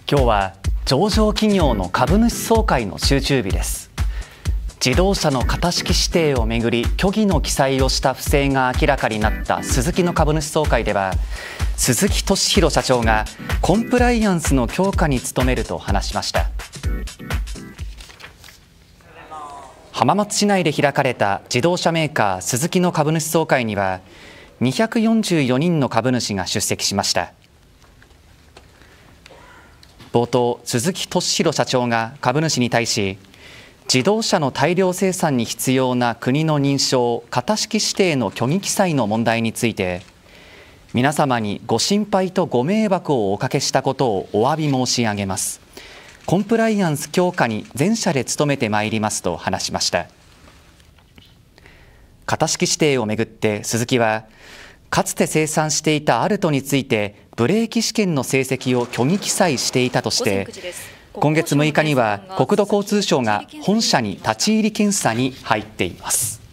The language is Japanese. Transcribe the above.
今日は上場企業の株主総会の集中日です。自動車の型式指定をめぐり虚偽の記載をした不正が明らかになったスズキの株主総会では、鈴木俊宏社長がコンプライアンスの強化に努めると話しました。浜松市内で開かれた自動車メーカースズキの株主総会には244人の株主が出席しました。冒頭、鈴木俊宏社長が株主に対し、自動車の大量生産に必要な国の認証、型式指定の虚偽記載の問題について、皆様にご心配とご迷惑をおかけしたことをお詫び申し上げます。コンプライアンス強化に全社で努めてまいりますと話しました。型式指定をめぐって鈴木は、かつて生産していたアルトについてブレーキ試験の成績を虚偽記載していたとして、今月6日には国土交通省が本社に立ち入り検査に入っています。